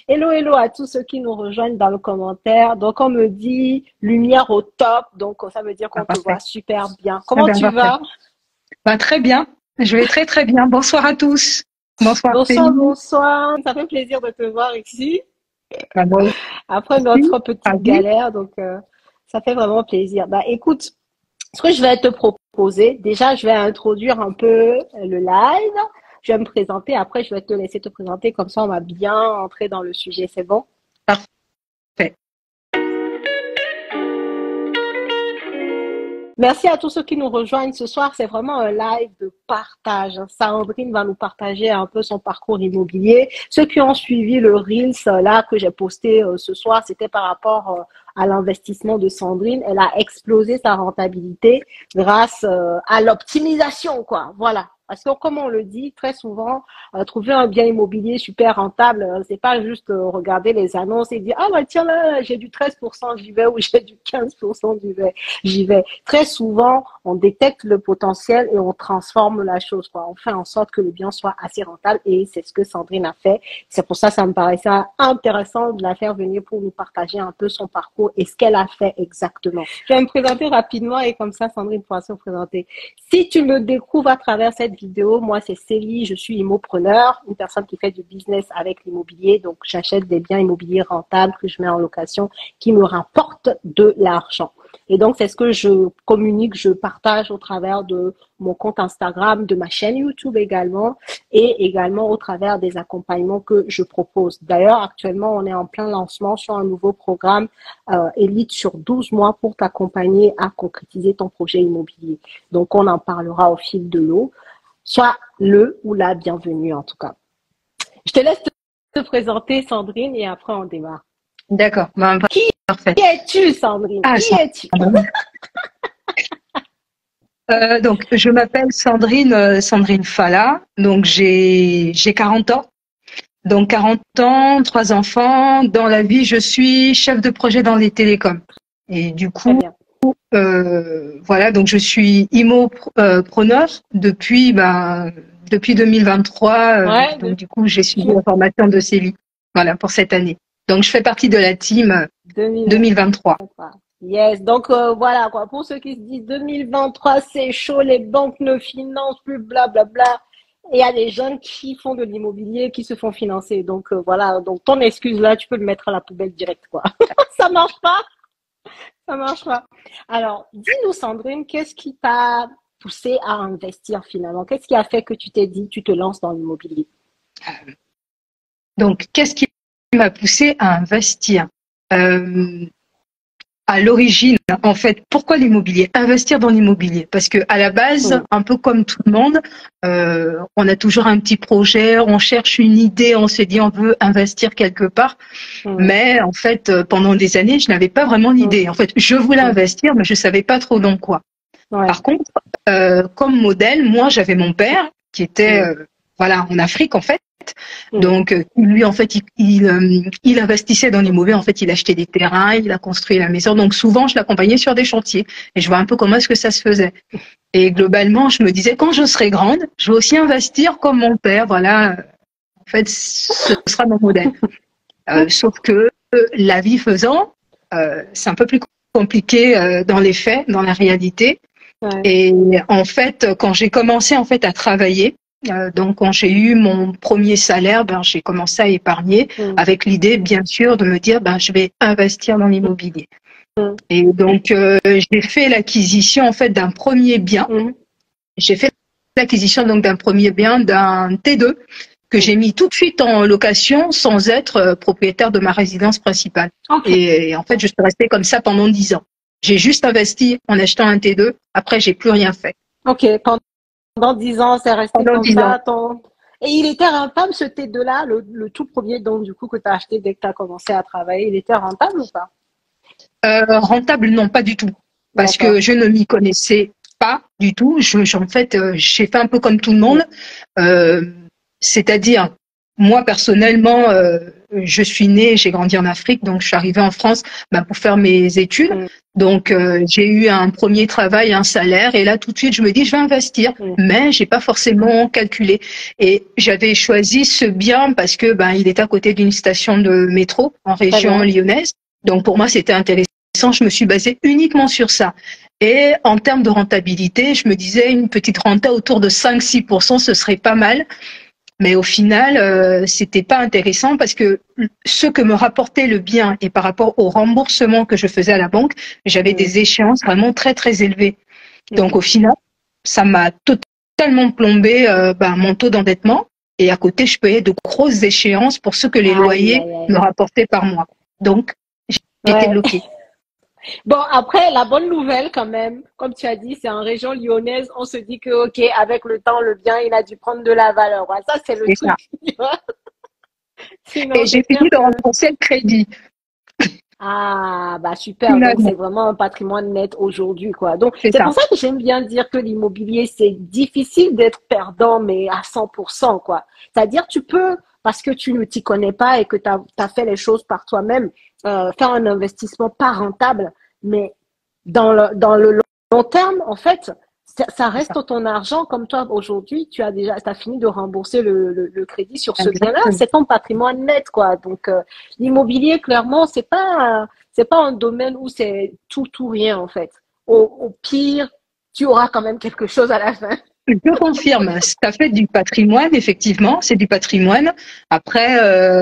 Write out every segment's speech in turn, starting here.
Hello, hello à tous ceux qui nous rejoignent dans le commentaire. Donc, on me dit lumière au top. Donc, ça veut dire Ah, qu'on te voit parfait. super bien. Très Comment bien, tu parfait. vas? Bah, très bien. Je vais très, très bien. Bonsoir à tous. Bonsoir, Bonsoir, Céline. bonsoir. Ça fait plaisir de te voir ici Bah, moi après aussi. notre petite Ravi. galère. Donc, ça fait vraiment plaisir. Bah, écoute, ce que je vais te proposer, déjà, je vais introduire un peu le live. Je vais me présenter. Après, je vais te laisser te présenter. Comme ça, on va bien entrer dans le sujet. C'est bon? Parfait. Merci à tous ceux qui nous rejoignent ce soir. C'est vraiment un live de partage. Sandrine va nous partager un peu son parcours immobilier. Ceux qui ont suivi le Reels là que j'ai posté ce soir, c'était par rapport à l'investissement de Sandrine. Elle a explosé sa rentabilité grâce à l'optimisation, quoi. Voilà. Parce que comme on le dit très souvent, trouver un bien immobilier super rentable, c'est pas juste regarder les annonces et dire ah bah tiens là j'ai du 13% j'y vais ou j'ai du 15% j'y vais. Très souvent, on détecte le potentiel et on transforme la chose, quoi. On fait en sorte que le bien soit assez rentable et c'est ce que Sandrine a fait. C'est pour ça que ça me paraissait intéressant de la faire venir pour nous partager un peu son parcours et ce qu'elle a fait exactement. Je vais me présenter rapidement et comme ça, Sandrine pourra se présenter. Si tu me découvres à travers cette vidéo, moi, c'est Célie, je suis immopreneur, une personne qui fait du business avec l'immobilier. Donc, j'achète des biens immobiliers rentables que je mets en location qui me rapportent de l'argent. Et donc, c'est ce que je communique, je partage au travers de mon compte Instagram, de ma chaîne YouTube également, et également au travers des accompagnements que je propose. D'ailleurs, actuellement, on est en plein lancement sur un nouveau programme Elite sur 12 mois pour t'accompagner à concrétiser ton projet immobilier. Donc, on en parlera au fil de l'eau. Sois le ou la bienvenue en tout cas. Je te laisse te présenter, Sandrine, et après on démarre. D'accord. Bah, Qui parfait. es-tu, Sandrine? Ah, Qui es-tu? Sandrine. Donc, je m'appelle Sandrine Falla. Donc, j'ai 40 ans. Donc, 40 ans, 3 enfants. Dans la vie, je suis chef de projet dans les télécoms. Et du Très coup, bien. voilà, donc je suis immopreneur depuis 2023. Ouais, Donc du coup, j'ai suivi depuis la formation de Célie, voilà, pour cette année. Donc je fais partie de la team 2023. 2023. Yes, donc voilà quoi. Pour ceux qui se disent 2023, c'est chaud, les banques ne financent plus, blablabla. Et il y a des jeunes qui font de l'immobilier, qui se font financer. Donc voilà, donc ton excuse là, tu peux le mettre à la poubelle direct quoi. Ça marche pas, ça marche pas. Alors, dis-nous Sandrine, qu'est-ce qui t'a poussé à investir finalement? Qu'est-ce qui a fait que tu t'es dit, tu te lances dans l'immobilier? Donc qu'est-ce qui m'a poussé à investir? Euh, À l'origine, en fait, pourquoi l'immobilier? Investir dans l'immobilier, parce que à la base, Mm, un peu comme tout le monde, on a toujours un petit projet, on cherche une idée, on se dit on veut investir quelque part, mm, mais en fait, pendant des années, je n'avais pas vraiment mm, d'idée. En fait, je voulais mm. investir, mais je savais pas trop dans quoi. Ouais. Par contre, comme modèle, moi, j'avais mon père qui était, Mm, voilà, en Afrique en fait. mm. Donc, lui, en fait, il investissait dans l'immobilier. En fait, il achetait des terrains, il a construit la maison. Donc, souvent, je l'accompagnais sur des chantiers et je vois un peu comment est-ce que ça se faisait. Et globalement, je me disais, quand je serai grande, je vais aussi investir comme mon père. Voilà, en fait, ce sera mon modèle. Sauf que la vie faisant, c'est un peu plus compliqué dans les faits, dans la réalité. Ouais. Et en fait, quand j'ai commencé en fait à travailler, donc quand j'ai eu mon premier salaire, ben j'ai commencé à épargner Mm, avec l'idée bien sûr de me dire ben je vais investir dans l'immobilier. mm, Et donc j'ai fait l'acquisition en fait d'un premier bien. mm, J'ai fait l'acquisition donc d'un premier bien d'un T2 que mm. j'ai mis tout de suite en location sans être propriétaire de ma résidence principale. Ok. Et en fait, je suis restée comme ça pendant 10 ans. J'ai juste investi en achetant un T2. Après, j'ai plus rien fait. Ok. Pendant 10 ans, c'est resté Pendant comme 10 ans. ça. Et il était rentable ce T2-là, le tout premier donc du coup que tu as acheté dès que tu as commencé à travailler. Il était rentable ou pas? Rentable, non, pas du tout. Parce D'accord. que je ne m'y connaissais pas du tout. En fait, j'ai fait un peu comme tout le Mm, monde. Euh, C'est-à-dire, moi, personnellement, je suis née, j'ai grandi en Afrique, donc je suis arrivée en France pour faire mes études. Donc, j'ai eu un premier travail, un salaire, et là, tout de suite, je me dis, je vais investir. Mais j'ai pas forcément calculé. Et j'avais choisi ce bien parce que il est à côté d'une station de métro en région lyonnaise. Donc, pour moi, c'était intéressant. Je me suis basée uniquement sur ça. Et en termes de rentabilité, je me disais, une petite renta autour de 5-6%, ce serait pas mal. Mais au final, c'était pas intéressant parce que ce que me rapportait le bien et par rapport au remboursement que je faisais à la banque, j'avais des échéances vraiment très très élevées. Donc au final, ça m'a totalement plombé mon taux d'endettement et à côté, je payais de grosses échéances pour ce que les loyers me rapportaient par mois. Donc j'étais bloquée. Bon, après, la bonne nouvelle quand même, comme tu as dit, c'est en région lyonnaise, on se dit que, ok, avec le temps, le bien, il a dû prendre de la valeur. Ouais, ça, c'est le truc. Sinon, et j'ai fini de rembourser le crédit. Ah, super. Donc, c'est vraiment un patrimoine net aujourd'hui, quoi. Donc, c'est pour ça que j'aime bien dire que l'immobilier, c'est difficile d'être perdant, mais à 100%, quoi. C'est-à-dire, tu peux, parce que tu ne t'y connais pas et que tu as fait les choses par toi-même, faire un investissement pas rentable, mais dans le long terme, en fait, ça reste ton argent. Comme toi, aujourd'hui, t'as fini de rembourser le crédit sur ce bien-là. C'est ton patrimoine net, quoi. Donc, l'immobilier, clairement, c'est pas un domaine où c'est tout ou rien, en fait. Au pire, tu auras quand même quelque chose à la fin. Je confirme, ça fait du patrimoine, effectivement, c'est du patrimoine. Après,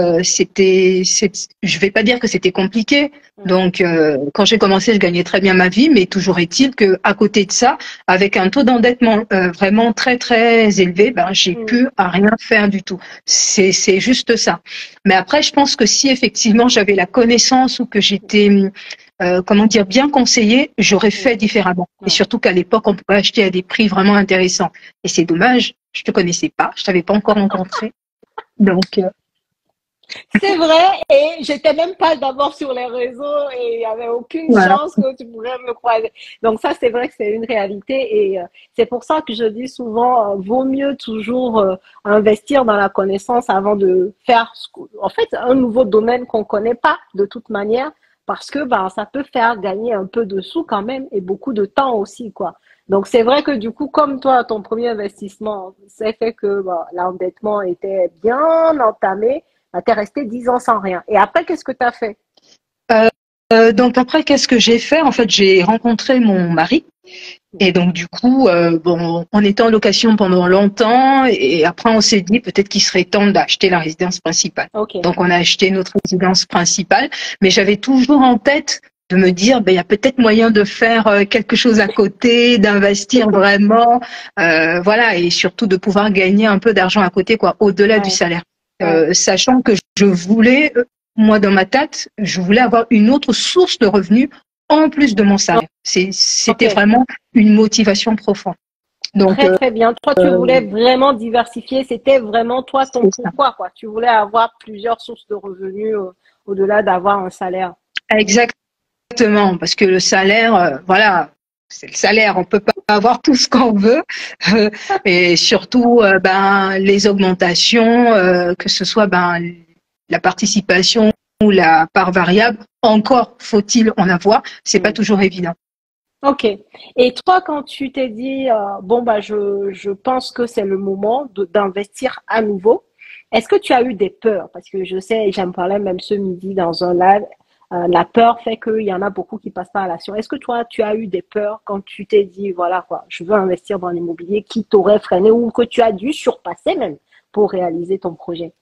je vais pas dire que c'était compliqué. Donc, quand j'ai commencé, je gagnais très bien ma vie, mais toujours est-il que à côté de ça, avec un taux d'endettement vraiment très très élevé, j'ai pu à rien faire du tout. C'est juste ça. Mais après, je pense que si effectivement j'avais la connaissance ou que j'étais bien conseillé, j'aurais fait différemment. Et surtout qu'à l'époque, on pouvait acheter à des prix vraiment intéressants. Et c'est dommage, je te connaissais pas, je t'avais pas encore rencontré. Donc, c'est vrai, et j'étais même pas d'abord sur les réseaux et il y avait aucune chance que tu pourrais me croiser. Donc ça, c'est vrai que c'est une réalité et c'est pour ça que je dis souvent, vaut mieux toujours investir dans la connaissance avant de faire, en fait, un nouveau domaine qu'on connaît pas de toute manière. Parce que ça peut faire gagner un peu de sous quand même et beaucoup de temps aussi, quoi. Donc c'est vrai que du coup, comme toi, ton premier investissement, c'est fait que l'endettement était bien entamé, t'es resté 10 ans sans rien. Et après, qu'est-ce que tu as fait? Donc après, qu'est-ce que j'ai fait? En fait, j'ai rencontré mon mari. Et donc du coup, on était en location pendant longtemps et après on s'est dit peut-être qu'il serait temps d'acheter la résidence principale. Donc on a acheté notre résidence principale, mais j'avais toujours en tête de me dire il y a peut-être moyen de faire quelque chose à côté, d'investir vraiment, et surtout de pouvoir gagner un peu d'argent à côté au-delà du salaire. Sachant que je voulais, moi dans ma tête, je voulais avoir une autre source de revenus en plus de mon salaire. C'était vraiment une motivation profonde. Donc, très, très bien. Toi, tu voulais vraiment diversifier. C'était vraiment toi ton pourquoi, quoi. Tu voulais avoir plusieurs sources de revenus au-delà d'avoir un salaire. Exactement. Parce que le salaire, c'est le salaire. On peut pas avoir tout ce qu'on veut. Et surtout, les augmentations, que ce soit, la participation ou la part variable, encore faut-il en avoir, c'est pas toujours évident. Ok. Et toi, quand tu t'es dit, je pense que c'est le moment d'investir à nouveau, est-ce que tu as eu des peurs? Parce que je sais, j'en parlais même ce midi dans un live, la peur fait qu'il y en a beaucoup qui passent par l'action. Est-ce que toi, tu as eu des peurs quand tu t'es dit, voilà quoi, je veux investir dans l'immobilier, qui t'aurait freiné ou que tu as dû surpasser même pour réaliser ton projet?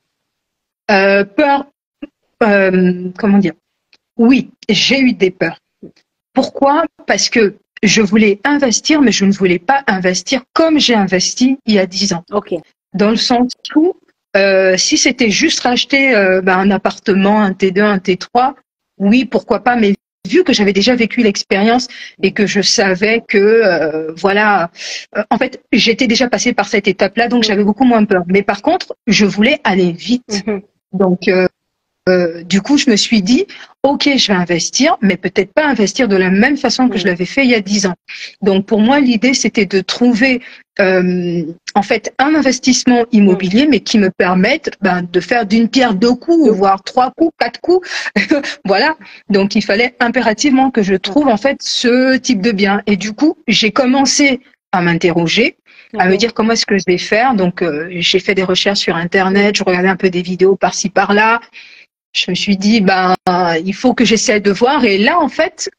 Peur. Comment dire? Oui, j'ai eu des peurs. Pourquoi? Parce que je voulais investir, mais je ne voulais pas investir comme j'ai investi il y a 10 ans. Dans le sens où, si c'était juste racheter un appartement, un T2, un T3, oui, pourquoi pas, mais vu que j'avais déjà vécu l'expérience et que je savais que, en fait, j'étais déjà passée par cette étape-là, donc j'avais beaucoup moins peur. Mais par contre, je voulais aller vite. Donc, du coup, je me suis dit, OK, je vais investir, mais peut-être pas investir de la même façon que je l'avais fait il y a 10 ans. Donc, pour moi, l'idée, c'était de trouver, en fait, un investissement immobilier, mais qui me permette de faire d'une pierre deux coups, voire 3 coups, 4 coups. Voilà. Donc, il fallait impérativement que je trouve, en fait, ce type de bien. Et du coup, j'ai commencé à m'interroger, à me dire comment est-ce que je vais faire. Donc, j'ai fait des recherches sur Internet, je regardais un peu des vidéos par-ci, par-là. Je me suis dit, il faut que j'essaie de voir. Et là, en fait,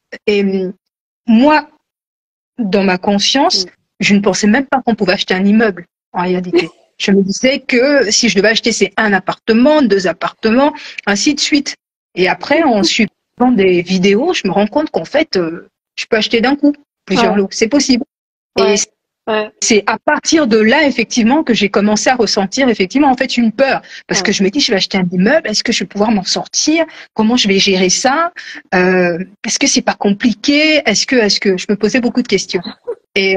moi, dans ma conscience, je ne pensais même pas qu'on pouvait acheter un immeuble, en réalité. Je me disais que si je devais acheter, c'est un appartement, 2 appartements, ainsi de suite. Et après, en suivant des vidéos, je me rends compte qu'en fait, je peux acheter d'un coup plusieurs lots. C'est possible. Et c'est à partir de là, effectivement, que j'ai commencé à ressentir, effectivement, en fait, une peur. Parce que je me dis, je vais acheter un immeuble, est-ce que je vais pouvoir m'en sortir? Comment je vais gérer ça? Est-ce que c'est pas compliqué? Est-ce que, je me posais beaucoup de questions. Et,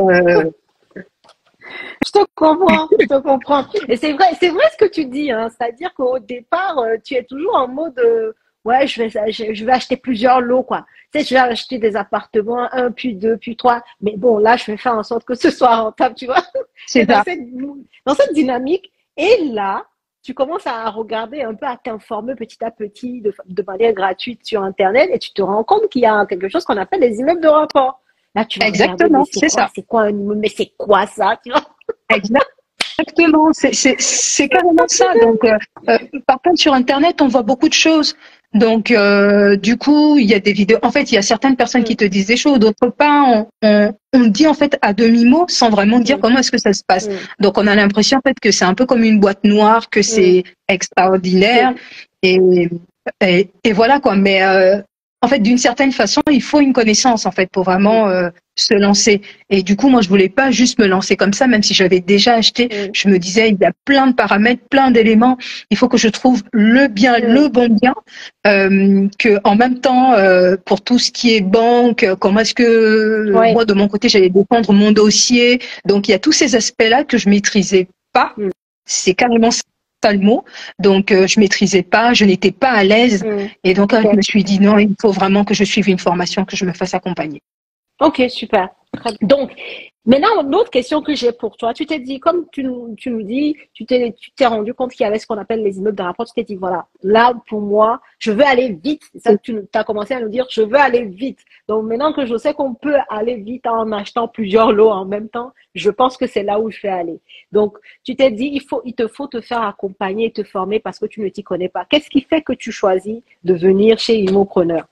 je te comprends. Et c'est vrai ce que tu dis, hein. C'est-à-dire qu'au départ, tu es toujours en mode, ouais, je vais acheter plusieurs lots, quoi. Tu sais, je vais acheter des appartements, 1, puis 2, puis 3. Mais bon, là, je vais faire en sorte que ce soit rentable, tu vois. C'est ça. Dans cette dynamique. Et là, tu commences à regarder un peu, à t'informer petit à petit de manière gratuite sur Internet et tu te rends compte qu'il y a quelque chose qu'on appelle les immeubles de rapport. Là, tu vas exactement, c'est ça. C'est quoi un immeuble? Mais c'est quoi ça, tu vois? Exactement, c'est carrément ça. Donc, par contre, sur Internet, on voit beaucoup de choses. Donc, du coup, il y a des vidéos. En fait, il y a certaines personnes qui te disent des choses, d'autres pas. On dit en fait à demi-mot, sans vraiment dire comment est-ce que ça se passe. Donc, on a l'impression en fait que c'est un peu comme une boîte noire, que c'est extraordinaire, et voilà quoi. Mais en fait, d'une certaine façon, il faut une connaissance en fait pour vraiment se lancer. Et du coup, moi, je voulais pas juste me lancer comme ça, même si j'avais déjà acheté. Je me disais, il y a plein de paramètres, plein d'éléments. Il faut que je trouve le bien, le bon bien. Que en même temps, pour tout ce qui est banque, comment est-ce que moi, de mon côté, j'allais défendre mon dossier. Donc, il y a tous ces aspects-là que je maîtrisais pas. C'est carrément ça le mot. Donc, je maîtrisais pas, je n'étais pas à l'aise. Et donc, là, je me suis dit, non, il faut vraiment que je suive une formation, que je me fasse accompagner. Ok, super. Donc, maintenant, l'autre question que j'ai pour toi, tu t'es dit, comme tu nous dis, tu t'es rendu compte qu'il y avait ce qu'on appelle les immeubles de rapport, tu t'es dit, voilà, là, pour moi, je veux aller vite. C'est ça que tu as commencé à nous dire, je veux aller vite. Donc, maintenant que je sais qu'on peut aller vite en achetant plusieurs lots en même temps, je pense que c'est là où je vais aller. Donc, tu t'es dit, il te faut te faire accompagner et te former parce que tu ne t'y connais pas. Qu'est-ce qui fait que tu choisis de venir chez Immopreneur?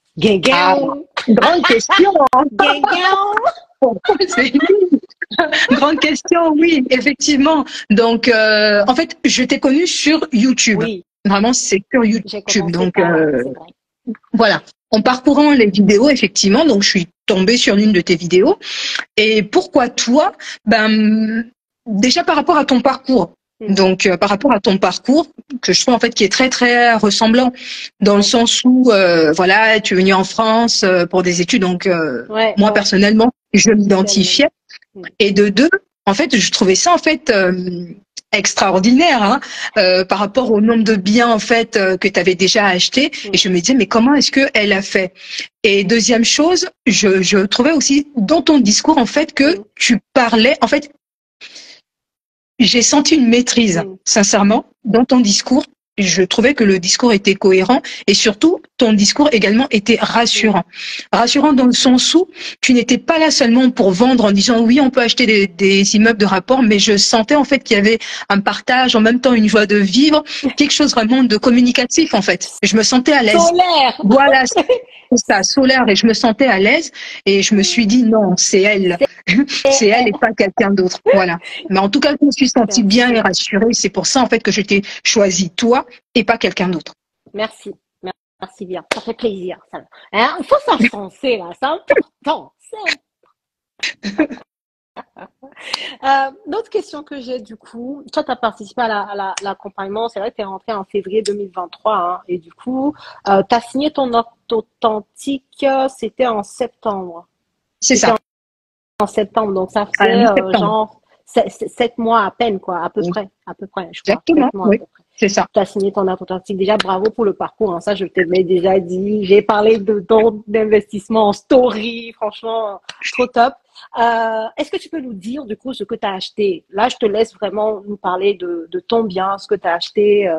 Grande question. Grande question, oui, effectivement. Donc, en fait, je t'ai connu sur YouTube. Oui. Vraiment, c'est sur YouTube. Donc, voilà. En parcourant les vidéos, effectivement, donc je suis tombée sur l'une de tes vidéos. Et pourquoi toi? Déjà par rapport à ton parcours. Donc, par rapport à ton parcours, que je trouve en fait qui est très très ressemblant, dans le sens où voilà, tu es venu en France pour des études, donc moi personnellement, je m'identifiais. Et de deux, en fait, je trouvais ça en fait extraordinaire par rapport au nombre de biens en fait que tu avais déjà acheté. Et je me disais mais comment est-ce que elle a fait? Et deuxième chose, je trouvais aussi dans ton discours en fait que tu parlais en fait. J'ai senti une maîtrise, sincèrement, dans ton discours. Je trouvais que le discours était cohérent et surtout, ton discours également était rassurant. Rassurant dans le sens où tu n'étais pas là seulement pour vendre en disant oui, on peut acheter des immeubles de rapport, mais je sentais en fait qu'il y avait un partage, en même temps une joie de vivre, quelque chose vraiment de communicatif en fait. Je me sentais à l'aise. Solaire. Voilà, c'est ça, solaire, et je me sentais à l'aise et je me suis dit non, c'est elle. C'est elle et pas quelqu'un d'autre. Voilà. Mais en tout cas, je me suis sentie bien et rassurée. C'est pour ça, en fait, que je t'ai choisi toi et pas quelqu'un d'autre. Merci. Merci bien. Ça fait plaisir. Il faut s'enfoncer, là. C'est important. L'autre question que j'ai, du coup, toi, tu as participé à l'accompagnement. C'est vrai que tu es rentré en février 2023. Et du coup, tu as signé ton authentique, c'était en septembre. C'est ça. En septembre, donc ça fait genre 7 mois à peine, quoi, à peu près, je crois. Exactement, oui. C'est ça. Tu as signé ton apport thérapeutique. Déjà, bravo pour le parcours. Hein. Ça, je t'avais déjà dit. J'ai parlé de ton investissement en story. Franchement, trop top. Est-ce que tu peux nous dire, du coup, ce que tu as acheté? Là, je te laisse vraiment nous parler de ton bien, ce que tu as acheté,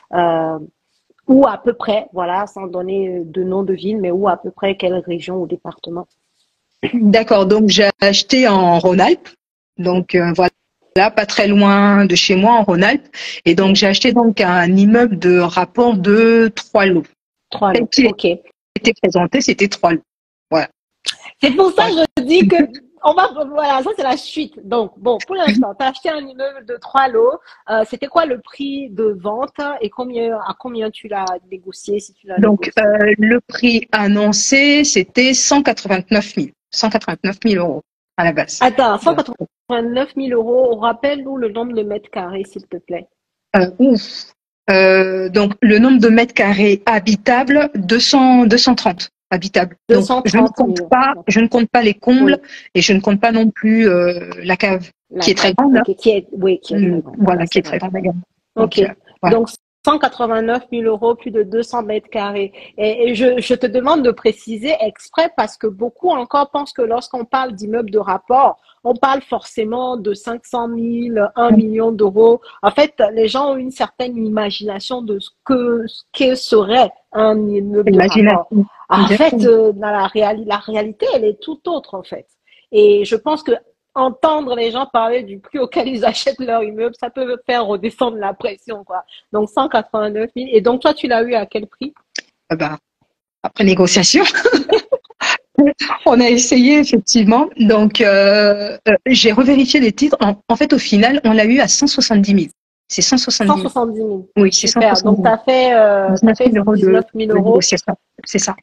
où à peu près, voilà, sans donner de nom de ville, mais où à peu près, quelle région ou département? D'accord. Donc, j'ai acheté en Rhône-Alpes. Donc, voilà, pas très loin de chez moi, en Rhône-Alpes. Et donc, j'ai acheté donc un immeuble de rapport de 3 lots. 3 lots, Qui ok. était présenté, c'était 3 lots. Voilà. C'est pour ça que Voilà. je dis que voilà, ça c'est la suite. Donc, bon, pour l'instant, tu as acheté un immeuble de 3 lots. C'était quoi le prix de vente et à combien tu l'as négocié, si tu l'as Donc, négocié? le prix annoncé, c'était 189 000. 189 000 euros à la base. Attends, Donc, 189 000 euros. Rappelle-nous le nombre de mètres carrés, s'il te plaît. ouf. Donc, le nombre de mètres carrés habitables, 230 habitables. Donc, 230 000. je ne compte pas les combles Oui, et je ne compte pas non plus la cave la qui est très cave. grande. Hein. Ok, oui, qui est très grande. Voilà, Voilà, qui c'est est très vrai. grande également. Ok. Donc, voilà. Donc, 189 000 euros, plus de 200 mètres carrés. Et je te demande de préciser exprès parce que beaucoup encore pensent que lorsqu'on parle d'immeuble de rapport, on parle forcément de 500 000, 1 million d'euros. En fait, les gens ont une certaine imagination de ce que serait un immeuble de rapport. Imagination. En fait, Exactement. dans la réalité, elle est tout autre, en fait. Et je pense que entendre les gens parler du prix auquel ils achètent leur immeuble, ça peut faire redescendre la pression, quoi. Donc, 189 000. Et donc, toi, tu l'as eu à quel prix? Bah, après négociation, on a essayé effectivement. Donc, j'ai revérifié les titres. En fait, au final, on l'a eu à 170 000. C'est 170 000. 170 000. Oui, c'est Super. 170 Donc, 000. t'as 19 fait 000 euros 19 000 de euros. négociation. C'est ça.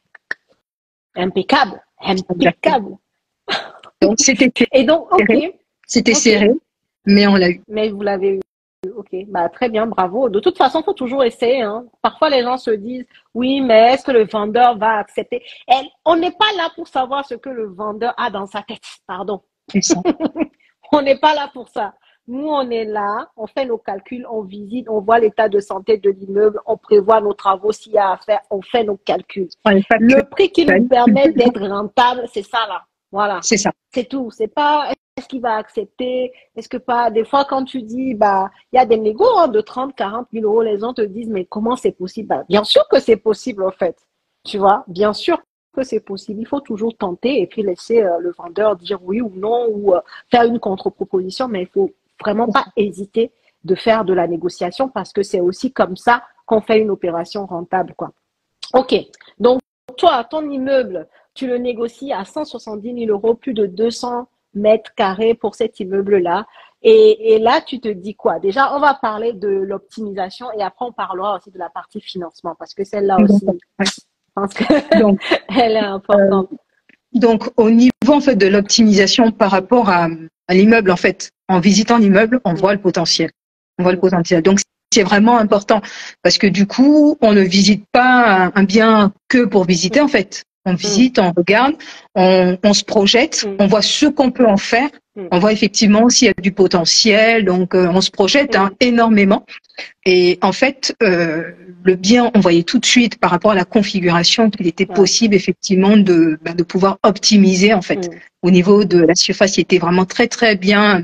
Impeccable. Exactement. Impeccable. Donc, c'était Et donc, ok. serré. C'était Ok. serré, mais on l'a eu. Mais vous l'avez eu. Ok, bah très bien, bravo. De toute façon, faut toujours essayer, hein. Parfois, les gens se disent, oui, mais est-ce que le vendeur va accepter? On n'est pas là pour savoir ce que le vendeur a dans sa tête. Pardon. C'est ça. On n'est pas là pour ça. Nous, on est là, on fait nos calculs, on visite, on voit l'état de santé de l'immeuble, on prévoit nos travaux s'il y a à faire, on fait nos calculs. On n'est pas Le prix qui nous que- permet d'être rentable, c'est ça là. Voilà. C'est ça. C'est tout. C'est pas est-ce qu'il va accepter, est-ce que pas. Des fois, quand tu dis, bah, il y a des négos hein, de 30, 40 000 euros, les gens te disent, mais comment c'est possible? Bah, bien sûr que c'est possible, en fait. Tu vois, bien sûr que c'est possible. Il faut toujours tenter et puis laisser le vendeur dire oui ou non ou faire une contre-proposition, mais il faut vraiment pas hésiter de faire de la négociation parce que c'est aussi comme ça qu'on fait une opération rentable, quoi. Ok. Donc, toi, ton immeuble, tu le négocies à 170 000 euros, plus de 200 mètres carrés pour cet immeuble-là. Et là, tu te dis quoi? Déjà, on va parler de l'optimisation et après, on parlera aussi de la partie financement parce que celle-là aussi, je pense Donc, qu'elle est importante. donc, au niveau en fait de l'optimisation par rapport à l'immeuble, en fait, en visitant l'immeuble, on voit le potentiel. On voit le potentiel. Donc, c'est vraiment important parce que du coup, on ne visite pas un bien que pour visiter, en fait. On visite, on regarde, on se projette, on voit ce qu'on peut en faire. On voit effectivement s'il y a du potentiel. Donc, on se projette énormément. Et en fait, le bien, on voyait tout de suite par rapport à la configuration qu'il était possible effectivement de pouvoir optimiser en fait au niveau de la surface. Il était vraiment très très bien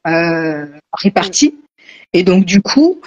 réparti. Et donc du coup,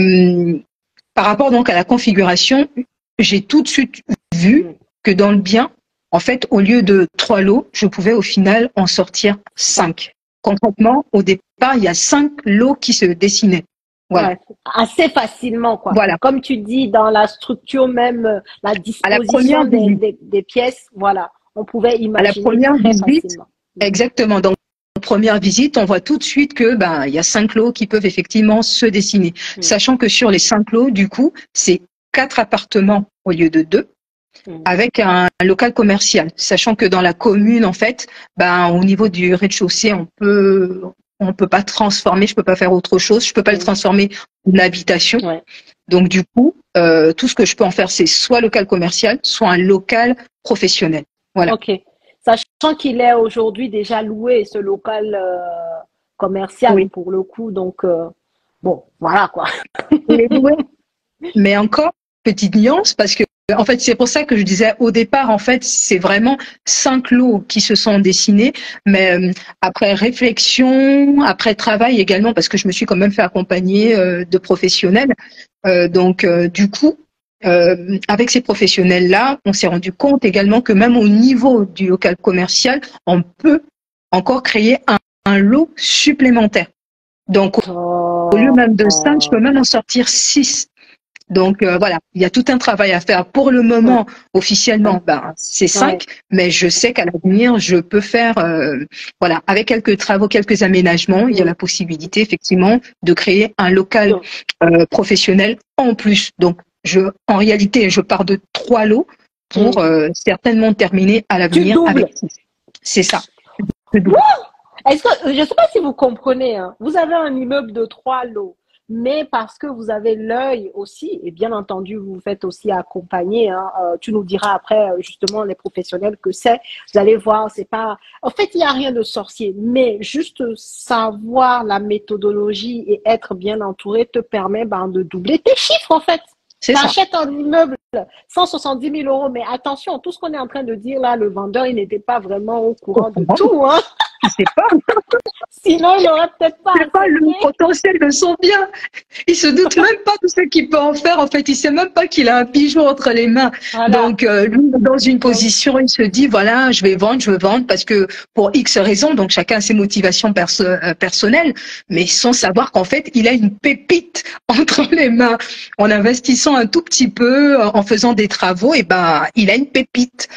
par rapport donc à la configuration, j'ai tout de suite vu que dans le bien, en fait, au lieu de 3 lots, je pouvais au final en sortir 5. Concrètement, au départ, il y a 5 lots qui se dessinaient. Voilà. Ouais, assez facilement, quoi. Voilà. Comme tu dis, dans la structure même, la disposition des pièces, voilà. On pouvait imaginer très facilement. Exactement. Donc, en première visite, on voit tout de suite que il y a 5 lots qui peuvent effectivement se dessiner. Sachant que sur les 5 lots, du coup, c'est 4 appartements au lieu de 2. Avec un local commercial, sachant que dans la commune, en fait, au niveau du rez-de-chaussée, on peut pas transformer, je peux pas faire autre chose, je peux pas le transformer en habitation. Ouais. Donc du coup, tout ce que je peux en faire, c'est soit local commercial, soit un local professionnel. Voilà. Ok. Sachant qu'il est aujourd'hui déjà loué, ce local commercial pour le coup, donc bon, voilà quoi. Il est loué. Mais encore, petite nuance, parce que, en fait, c'est pour ça que je disais au départ, en fait, c'est vraiment 5 lots qui se sont dessinés, mais après réflexion, après travail également, parce que je me suis quand même fait accompagner de professionnels. Du coup, avec ces professionnels-là, on s'est rendu compte également que même au niveau du local commercial, on peut encore créer un lot supplémentaire. Donc, au lieu même de 5, je peux même en sortir 6. Donc voilà, il y a tout un travail à faire. Pour le moment, officiellement, c'est 5, mais je sais qu'à l'avenir, je peux faire, voilà, avec quelques travaux, quelques aménagements, il y a la possibilité effectivement de créer un local professionnel en plus. Donc en réalité, je pars de 3 lots pour certainement terminer à l'avenir avec 6. C'est ça. Est-ce que, je ne sais pas si vous comprenez, hein, vous avez un immeuble de 3 lots, mais parce que vous avez l'œil aussi, et bien entendu, vous vous faites aussi accompagner, hein, tu nous diras après, justement, les professionnels que c'est, vous allez voir, c'est pas, en fait, il n'y a rien de sorcier, mais juste savoir la méthodologie et être bien entouré te permet, de doubler tes chiffres, en fait. Tu achètes un immeuble 170 000 euros, mais attention, tout ce qu'on est en train de dire là, le vendeur, il n'était pas vraiment au courant de tout, hein. Je sais pas. Sinon, il n'aurait peut-être pas. C'est pas le potentiel de son bien. Il se doute même pas de ce qu'il peut en faire. En fait, il sait même pas qu'il a un bijou entre les mains. Voilà. Donc, lui, dans une position, il se dit, voilà, je veux vendre parce que pour X raisons, donc chacun a ses motivations personnelles, mais sans savoir qu'en fait, il a une pépite entre les mains. En investissant un tout petit peu, en faisant des travaux, et il a une pépite.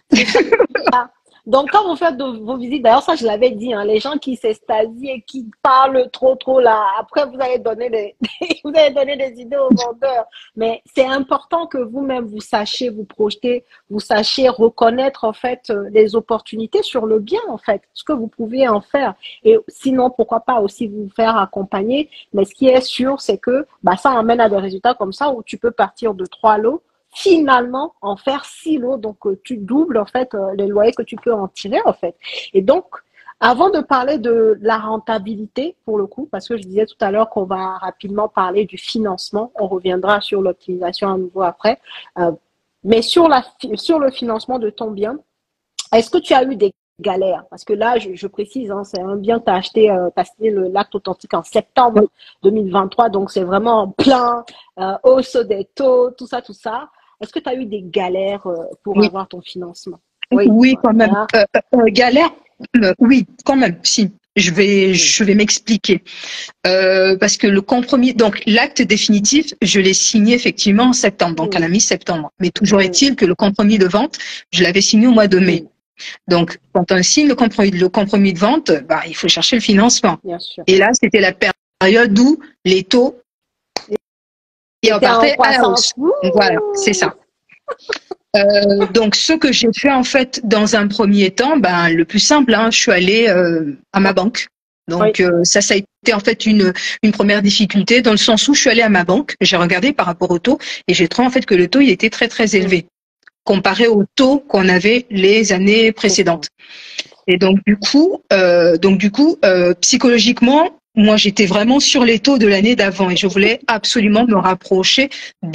Donc, quand vous faites vos visites, d'ailleurs, ça, je l'avais dit, hein, les gens qui s'extasient et qui parlent trop là, après, vous allez donner des idées aux vendeurs. Mais c'est important que vous-même, vous sachiez vous projeter, vous sachiez reconnaître, en fait, les opportunités sur le bien, en fait, ce que vous pouvez en faire. Et sinon, pourquoi pas aussi vous faire accompagner. Mais ce qui est sûr, c'est que, ça amène à des résultats comme ça où tu peux partir de 3 lots. Finalement en faire 6 lots, donc tu doubles en fait les loyers que tu peux en tirer en fait. Et donc avant de parler de la rentabilité pour le coup, parce que je disais tout à l'heure qu'on va rapidement parler du financement, on reviendra sur l'optimisation à nouveau après, mais sur le financement de ton bien, est-ce que tu as eu des galères? Parce que là, je précise, hein, c'est un bien que tu as acheté, tu as signé l'acte authentique en septembre 2023, donc c'est vraiment en plein hausse des taux, tout ça. Est-ce que tu as eu des galères pour avoir ton financement? Oui, quand même. Galère, oui, quand même, si. Je vais m'expliquer. Parce que le compromis, donc l'acte définitif, je l'ai signé effectivement en septembre, donc à la mi-septembre. Mais toujours est-il que le compromis de vente, je l'avais signé au mois de mai. Donc, quand on signe le compromis de vente, il faut chercher le financement. Bien sûr. Et là, c'était la période où les taux repartaient à la hausse. Voilà, c'est ça. Donc, ce que j'ai fait en fait dans un premier temps, le plus simple, je suis allée à ma banque. Donc ça a été en fait une première difficulté dans le sens où je suis allée à ma banque, j'ai regardé par rapport au taux et j'ai trouvé en fait que le taux il était très très élevé comparé au taux qu'on avait les années précédentes. Et donc du coup, psychologiquement, moi, j'étais vraiment sur les taux de l'année d'avant et je voulais absolument me rapprocher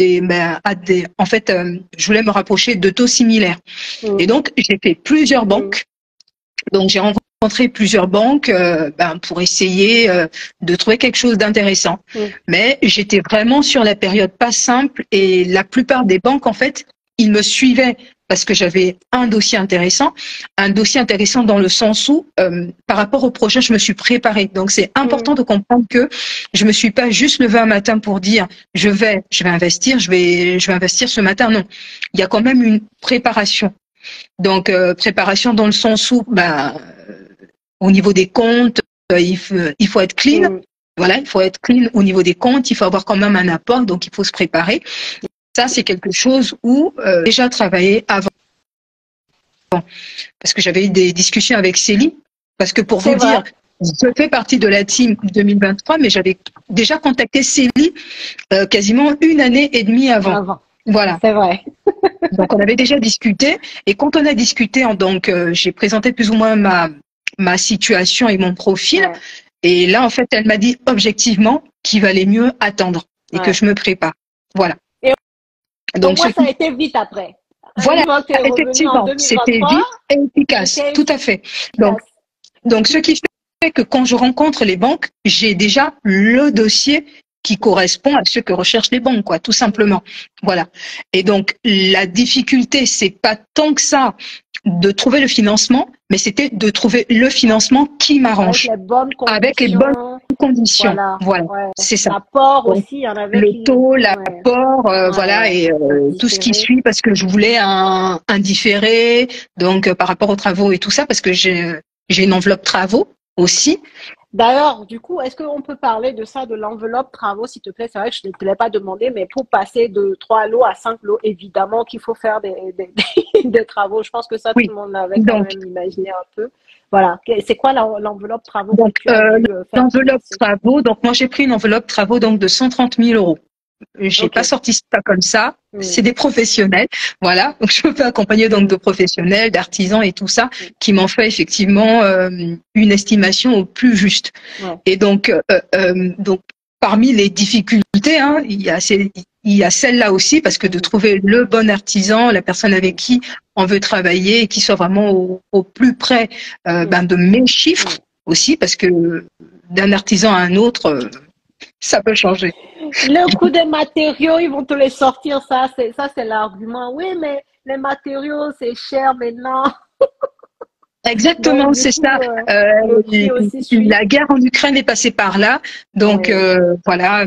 je voulais me rapprocher de taux similaires. Et donc, j'ai fait plusieurs banques. Donc, j'ai rencontré plusieurs banques pour essayer de trouver quelque chose d'intéressant. Mais j'étais vraiment sur la période pas simple et la plupart des banques, en fait, ils me suivaient parce que j'avais un dossier intéressant dans le sens où, par rapport au projet, je me suis préparée. Donc, c'est important de comprendre que je me suis pas juste levée un matin pour dire je vais investir ce matin. Non, il y a quand même une préparation. Donc, préparation dans le sens où, au niveau des comptes, il faut être clean. Voilà, il faut être clean au niveau des comptes. Il faut avoir quand même un apport, donc il faut se préparer. Ça, c'est quelque chose où déjà travaillé avant. Parce que j'avais eu des discussions avec Célie. Parce que pour vous dire, je fais partie de la team 2023, mais j'avais déjà contacté Célie quasiment 1 année et demie avant. Voilà. C'est vrai. Donc, on avait déjà discuté. Et quand on a discuté, donc, j'ai présenté plus ou moins ma situation et mon profil. Et là, en fait, elle m'a dit objectivement qu'il valait mieux attendre et que je me prépare. Voilà. Et Donc, moi, ça a été vite après. voilà, Quand tu es revenu en effectivement, c'était 2023, vite et efficace, c'était tout à fait. Donc, efficace. donc, ce qui fait que quand je rencontre les banques, j'ai déjà le dossier qui correspond à ce que recherchent les banques, quoi, tout simplement. Voilà. Et donc, la difficulté, c'est pas tant que ça de trouver le financement, mais c'était de trouver le financement qui Avec m'arrange, les bonnes avec les bonnes conditions. conditions. Voilà. Voilà, Ouais. c'est ça. L'apport Donc, aussi, il y en avait le qui. taux, Ouais. l'apport, Ouais, voilà, ouais. et tout ce qui Différé. suit, parce que je voulais un différé, donc par rapport aux travaux et tout ça, parce que j'ai une enveloppe travaux aussi. D'ailleurs, du coup, est-ce qu'on peut parler de ça, de l'enveloppe travaux, s'il te plaît? C'est vrai que je ne te l'ai pas demandé, mais pour passer de 3 lots à 5 lots, évidemment qu'il faut faire des travaux. Je pense que ça, tout Oui. le monde l'avait quand Donc, même imaginé un peu. Voilà. C'est quoi l'enveloppe travaux que donc tu as dû faire l'enveloppe financer? travaux, donc moi j'ai pris une enveloppe travaux donc de 130 000 euros. J'ai Ok. pas sorti ça comme ça. Hmm. C'est des professionnels, voilà. Donc je me fais accompagner donc de professionnels, d'artisans et tout ça, qui m'ont fait effectivement une estimation au plus juste. Ouais. Et donc parmi les difficultés, hein, il y a celle-là aussi, parce que de trouver le bon artisan, la personne avec qui on veut travailler, et qui soit vraiment au plus près de mes chiffres aussi, parce que d'un artisan à un autre, ça peut changer. Le coût des matériaux, ils vont te les sortir, c'est l'argument. Oui, mais les matériaux, c'est cher maintenant. Donc, Exactement, du c'est coup, ça. le prix aussi suit. La guerre en Ukraine est passée par là, donc Oui. voilà.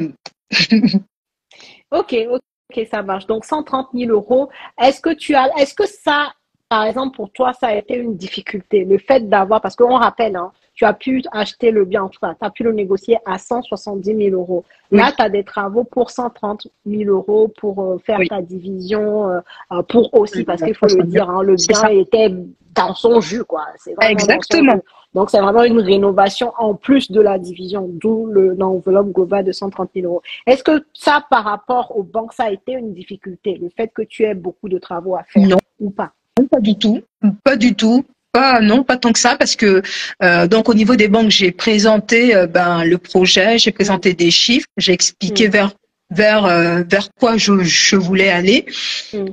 Ok, ok, ça marche. Donc, 130 000 euros. Est-ce que ça, par exemple, pour toi, ça a été une difficulté? Le fait d'avoir, parce qu'on rappelle, hein, tu as pu acheter le bien, en tout cas, tu as pu le négocier à 170 000 euros. Là, Oui, tu as des travaux pour 130 000 euros pour faire oui, ta division, pour aussi, oui, parce qu'il faut le dire, hein, le c'est bien ça. était dans son jus, quoi. C'est vraiment dans son Exactement. jus. Donc, c'est vraiment une rénovation en plus de la division, d'où l'enveloppe globale de 130 000 euros. Est-ce que ça, par rapport aux banques, ça a été une difficulté, le fait que tu aies beaucoup de travaux à faire Non, ou pas? pas du tout, pas du tout. Non, pas tant que ça, parce que donc au niveau des banques, j'ai présenté le projet, j'ai Mm, présenté des chiffres, j'ai expliqué mm, vers quoi je voulais aller. mm,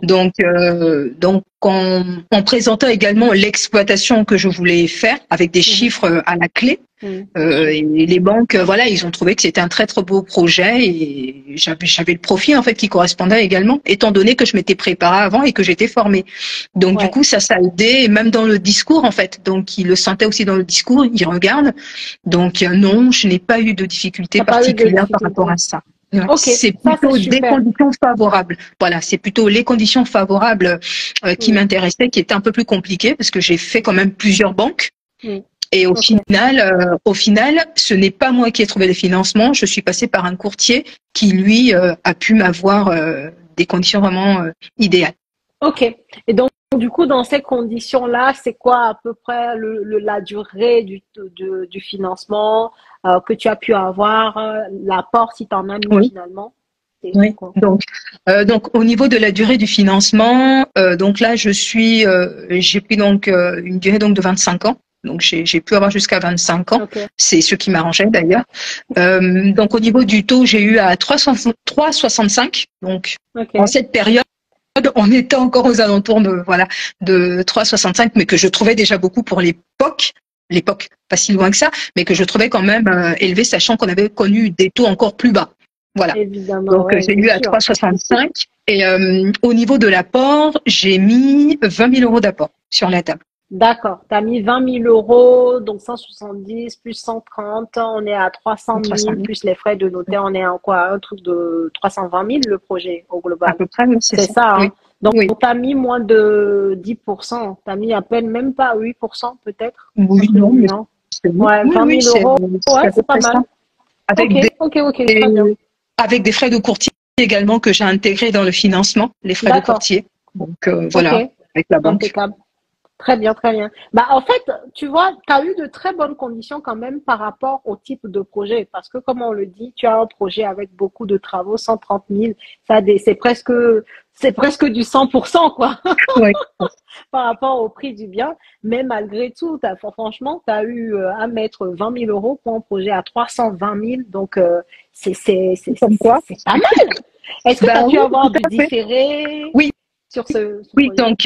Donc en présentant également l'exploitation que je voulais faire avec des mhm, chiffres à la clé. bien sûr. Et les banques, voilà, ils ont trouvé que c'était un très très beau projet et j'avais le profil en fait qui correspondait également, étant donné que je m'étais préparée avant et que j'étais formée. Donc du Ouais. coup, ça a aidé, même dans le discours en fait. Donc ils le sentaient aussi dans le discours, ils regardent. Donc non, je n'ai pas eu de difficulté T'as pas eu de particulière par rapport à difficulté. ça. Ouais, Ok, c'est ça c'est plutôt des super. conditions favorables. Voilà, c'est plutôt les conditions favorables qui Mm, m'intéressaient, qui étaient un peu plus compliquées parce que j'ai fait quand même plusieurs banques. mm, Et ok. au final, ce n'est pas moi qui ai trouvé les financements. Je suis passée par un courtier qui, lui, a pu m'avoir des conditions vraiment idéales. Ok. Et donc, du coup, dans ces conditions-là, c'est quoi à peu près la durée du financement que tu as pu avoir, l'apport si tu en as mis Oui, finalement? C'est oui. quoi? Donc, au niveau de la durée du financement, donc là, j'ai pris donc une durée donc de 25 ans. Donc, j'ai pu avoir jusqu'à 25 ans. Ok, C'est ce qui m'arrangeait d'ailleurs. Donc, au niveau du taux, j'ai eu à 3,65. Donc, en ok. cette période, on était encore aux alentours de 3,65, mais que je trouvais déjà beaucoup pour l'époque pas si loin que ça, mais que je trouvais quand même élevé, sachant qu'on avait connu des taux encore plus bas. Voilà. Évidemment, Donc ouais, j'ai c'est eu à sûr. 3,65 et au niveau de l'apport, j'ai mis 20 000 euros d'apport sur la table. D'accord. Tu as mis 20 000 euros, donc 170 plus 130, on est à 300 000 300 000, plus les frais de notaire, on est à quoi? Un truc de 320 000 le projet au à global. peu près, oui, c'est C'est ça. ça, Oui, hein. Donc, oui, tu as mis moins de 10%. Tu as mis à peine, même pas 8%, peut-être. Un oui, truc non, du mais genre. c'est oui, Ouais, oui, 20 oui, 000 c'est euros. Ouais, à peu c'est pas près ça. mal. Avec Ok, des ok, ok, très bien. avec des frais de courtier également que j'ai intégrés dans le financement, les frais de D'accord. courtier. Donc Ok, voilà, avec la banque. impeccable. Très bien, très bien. Bah, en fait, tu vois, tu as eu de très bonnes conditions quand même par rapport au type de projet. Parce que, comme on le dit, tu as un projet avec beaucoup de travaux, 130 000. C'est presque du 100%, quoi, Oui, par rapport au prix du bien. Mais malgré tout, franchement, tu as eu à mettre 20 000 euros pour un projet à 320 000. Donc, comme quoi. c'est pas mal. Est-ce que tu as Ben pu oui, avoir tout du à fait. différé Oui. sur ce Oui, projet?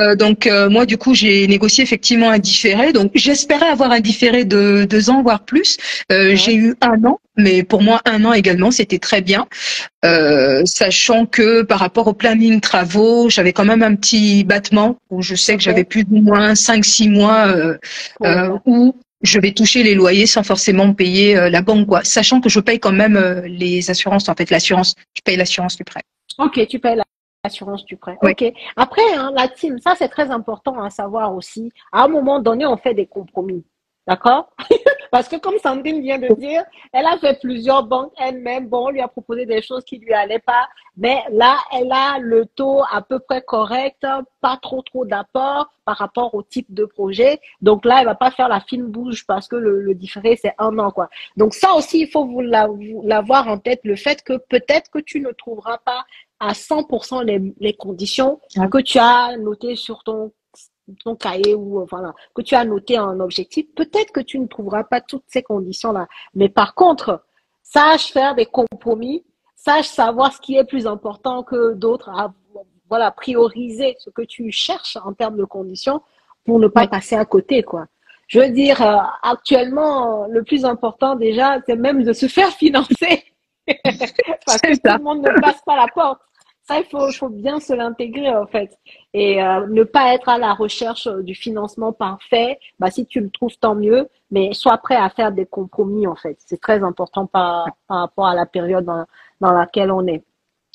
moi du coup j'ai négocié effectivement un différé. Donc j'espérais avoir un différé de 2 ans voire plus. J'ai Ouais, eu 1 an, mais pour moi 1 an également c'était très bien, ok, sachant que par rapport au planning travaux, j'avais quand même un petit battement où je sais que ok, j'avais plus ou moins 5, 6 mois pour le faire. où je vais toucher les loyers sans forcément payer la banque, quoi. Sachant que je paye quand même les assurances, en fait l'assurance, je paye l'assurance du prêt. Ok, tu payes l'assurance du prêt. Oui, Ok. Après, hein, la team, ça c'est très important à savoir aussi. À un moment donné, on fait des compromis. D'accord? Parce que comme Sandrine vient de dire, elle a fait plusieurs banques elle-même. Bon, on lui a proposé des choses qui lui allaient pas. Mais là, elle a le taux à peu près correct, pas trop d'apport par rapport au type de projet. Donc là, elle va pas faire la fine bouche parce que le différé, c'est 1 an, quoi. Donc ça aussi, il faut vous l'avoir en tête, le fait que peut-être que tu ne trouveras pas à 100% les conditions que tu as notées sur ton cahier ou voilà, que tu as noté en objectif, peut-être que tu ne trouveras pas toutes ces conditions-là. Mais par contre, sache faire des compromis, sache savoir ce qui est plus important que d'autres, voilà, prioriser ce que tu cherches en termes de conditions pour ne pas oui, passer à côté, quoi. Je veux dire, actuellement, le plus important déjà, c'est même de se faire financer parce que c'est tout ça. le monde ne passe pas la porte. Ça, il faut bien se l'intégrer, en fait. Et ne pas être à la recherche du financement parfait. Bah, si tu le trouves, tant mieux. Mais sois prêt à faire des compromis, en fait. C'est très important par rapport à la période dans laquelle on est.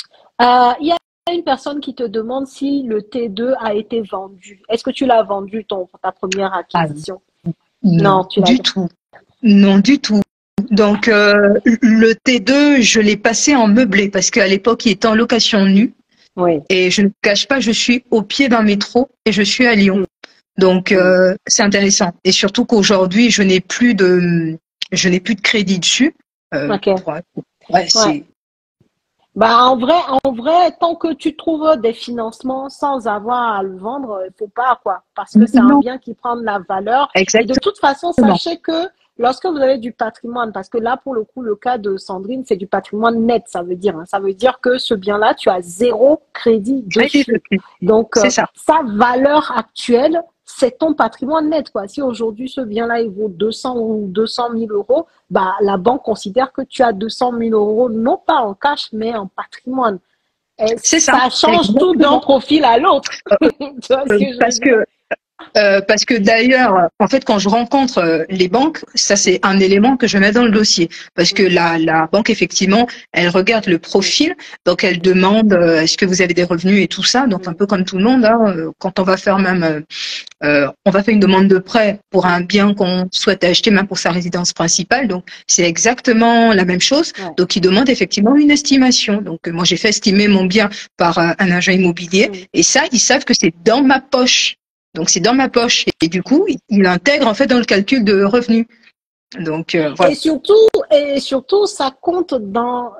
Il y a une personne qui te demande si le T2 a été vendu. Est-ce que tu l'as vendu, ta première Ah, acquisition? Non, non, tu l'as. du tout. Non, du tout. Donc, le T2, je l'ai passé en meublé parce qu'à l'époque, il était en location nue. Oui. Et je ne cache pas, je suis au pied d'un métro et je suis à Lyon. Mm, Donc, mm. c'est intéressant. Et surtout qu'aujourd'hui, je n'ai plus de crédit dessus. Ok. Ouais, Ouais. c'est, Bah, en vrai, tant que tu trouves des financements sans avoir à le vendre, il faut pas, quoi. Parce que c'est un non, bien qui prend de la valeur. Et de toute façon, exactement. sachez que lorsque vous avez du patrimoine, parce que là, pour le coup, le cas de Sandrine, c'est du patrimoine net, ça veut dire, hein. Ça veut dire que ce bien-là, tu as zéro crédit Crédit dessus. dessus. Donc, C'est ça. sa valeur actuelle, c'est ton patrimoine net, quoi. Si aujourd'hui, ce bien-là, il vaut 200 ou 200 000 euros, bah, la banque considère que tu as 200 000 euros, non pas en cash, mais en patrimoine. Et C'est ça. ça change tout d'un Exactement. profil à l'autre. Tu vois ce que je veux Parce dire? que parce que d'ailleurs, en fait, quand je rencontre les banques, ça c'est un élément que je mets dans le dossier. Parce que Mm, la banque, effectivement, elle regarde le mm, profil, donc elle demande est-ce que vous avez des revenus et tout ça. Donc un mm, peu comme tout le monde, hein, quand on va faire même, on va faire une demande de prêt pour un bien qu'on souhaite acheter, même pour sa résidence principale. Donc c'est exactement la même chose. ouais, Donc ils demandent effectivement une estimation. Donc moi j'ai fait estimer mon bien par un agent immobilier mm. et ça, ils savent que c'est dans ma poche. Donc c'est dans ma poche et du coup il intègre en fait dans le calcul de revenus. Donc Et voilà. surtout, et surtout, ça compte dans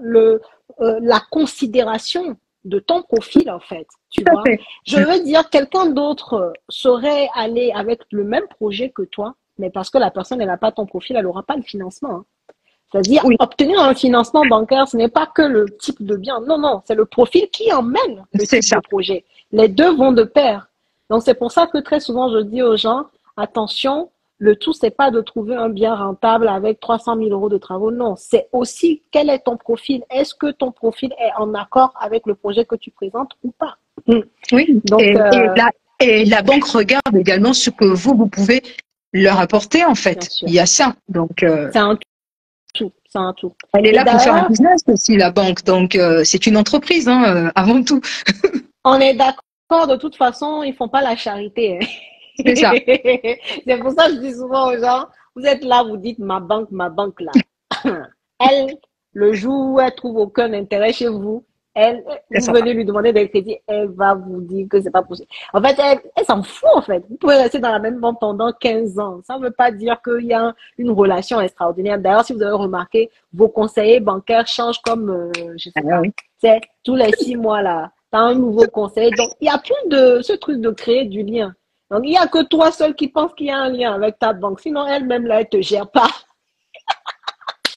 la considération de ton profil, en fait. Tu Tout à vois? fait. Je veux dire, quelqu'un d'autre serait allé avec le même projet que toi, mais parce que la personne, elle n'a pas ton profil, elle n'aura pas le financement, hein. C'est-à-dire, Oui, obtenir un financement bancaire, ce n'est pas que le type de bien. Non, non, c'est le profil qui emmène le c'est type de ça. projet. Les deux vont de pair. Donc, c'est pour ça que très souvent, je dis aux gens, attention, le tout, c'est pas de trouver un bien rentable avec 300 000 euros de travaux. Non, c'est aussi quel est ton profil. Est-ce que ton profil est en accord avec le projet que tu présentes ou pas? Mm. Oui. Donc, Et la banque regarde également ce que vous pouvez leur apporter en bien fait. sûr, Il y a ça. Donc c'est un tout, c'est un tout. elle est Et là pour faire un d'ailleurs, business aussi la banque. Donc c'est une entreprise hein, avant tout. on est d'accord, de toute façon, ils font pas la charité, hein. C'est ça. C'est pour ça que je dis souvent aux gens, vous êtes là, vous dites ma banque là. Elle, le jour où elle trouve aucun intérêt chez vous, elle, C'est vous ça. venez lui demander des crédits, elle va vous dire que c'est pas possible. En fait, elle s'en fout, en fait. Vous pouvez rester dans la même banque pendant 15 ans. Ça ne veut pas dire qu'il y a une relation extraordinaire. D'ailleurs, si vous avez remarqué, vos conseillers bancaires changent comme, je Ah sais pas, oui. c'est tous les 6 mois là. T'as un nouveau conseiller. Donc, il n'y a plus de ce truc de créer du lien. Donc, il n'y a que toi seul qui pense qu'il y a un lien avec ta banque. Sinon, elle-même, là, elle te gère pas.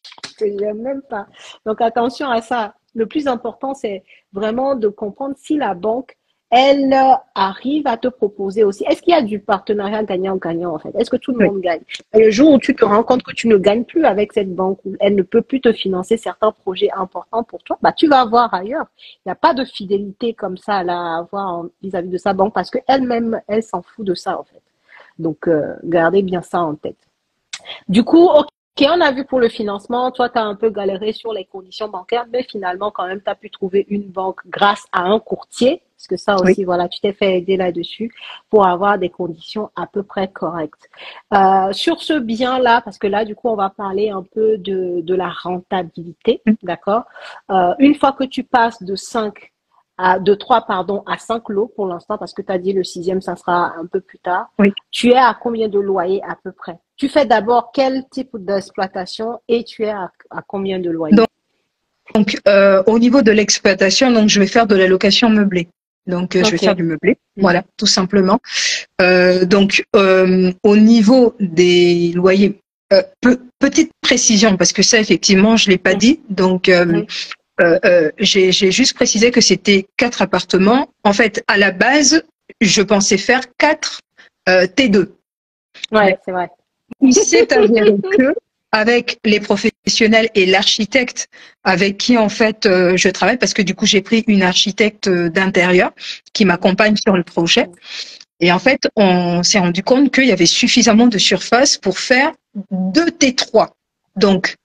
te jure même pas. Donc attention à ça. Le plus important, c'est vraiment de comprendre si la banque, elle arrive à te proposer aussi. Est-ce qu'il y a du partenariat gagnant-gagnant en fait? Est-ce que tout le Oui. monde gagne? Et le jour où tu te rends compte que tu ne gagnes plus avec cette banque, où elle ne peut plus te financer certains projets importants pour toi, bah tu vas voir ailleurs. Il n'y a pas de fidélité comme ça là, à avoir vis-à-vis de sa banque parce qu'elle-même, elle s'en fout de ça en fait. Donc gardez bien ça en tête. Du coup, ok, on a vu pour le financement, toi, tu as un peu galéré sur les conditions bancaires, mais finalement, quand même, tu as pu trouver une banque grâce à un courtier, parce que ça Oui. aussi, voilà, tu t'es fait aider là-dessus pour avoir des conditions à peu près correctes. Sur ce bien-là, parce que là, du coup, on va parler un peu de la rentabilité, d'accord? Une fois que tu passes de 3 pardon, à 5 lots pour l'instant, parce que tu as dit le sixième, ça sera un peu plus tard. Oui. Tu es à combien de loyers à peu près? Tu fais d'abord quel type d'exploitation et tu es à combien de loyers? Donc, au niveau de l'exploitation, donc je vais faire de la location meublée. Donc, je vais faire du meublé, voilà, tout simplement. Donc, au niveau des loyers, petite précision, parce que ça, effectivement, je l'ai pas dit. Donc, j'ai juste précisé que c'était 4 appartements. En fait, à la base, je pensais faire 4 T2. Ouais, c'est vrai. Il s'est avéré que, avec les professionnels et l'architecte avec qui en fait je travaille, parce que du coup j'ai pris une architecte d'intérieur qui m'accompagne sur le projet, et en fait on s'est rendu compte qu'il y avait suffisamment de surface pour faire 2 T3. Donc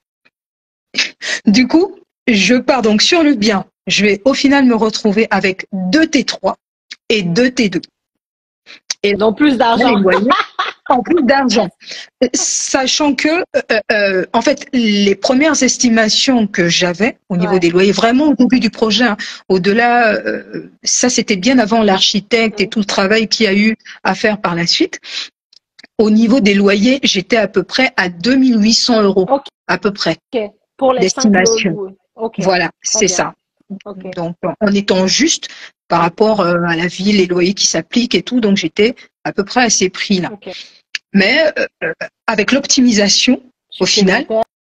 du coup je pars donc sur le bien, je vais au final me retrouver avec 2 T3 et 2 T2. Et donc plus d'argent. En plus d'argent, sachant que en fait les premières estimations que j'avais au niveau des loyers, vraiment au début du projet, hein, au-delà, ça c'était bien avant l'architecte et tout le travail qu'il y a eu à faire par la suite. Au niveau des loyers, j'étais à peu près à 2800 € à peu près pour les d'estimation. Voilà, c'est ça. Donc en étant juste par rapport à la ville, les loyers qui s'appliquent et tout, donc j'étais à peu près à ces prix-là. Mais avec l'optimisation, au final,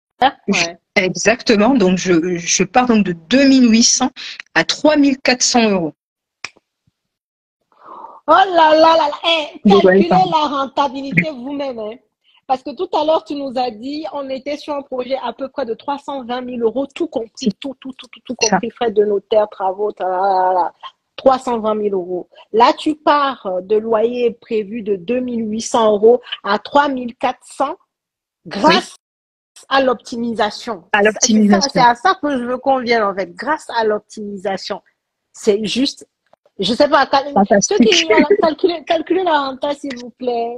exactement, donc je pars donc de 2800 à 3400 €. Oh là là là là, calculez la rentabilité vous-même, hein. Parce que tout à l'heure, tu nous as dit, on était sur un projet à peu près de 320 000 €, tout compris, tout compris, frais de notaire, travaux, 320 000 €. Là, tu pars de loyer prévu de 2800 € à 3400 grâce à l'optimisation. C'est à ça que je veux qu'on vienne, en fait, grâce à l'optimisation. C'est juste, je sais pas, ceux qui calculez la renta, s'il vous plaît.